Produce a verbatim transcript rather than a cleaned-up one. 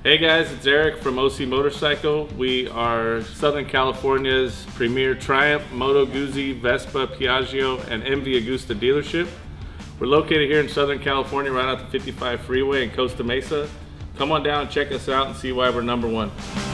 Hey guys, it's Eric from O C Motorcycle. We are Southern California's premier Triumph, Moto Guzzi, Vespa, Piaggio, and M V Agusta dealership. We're located here in Southern California, right off the fifty-five freeway in Costa Mesa. Come on down and check us out and see why we're number one.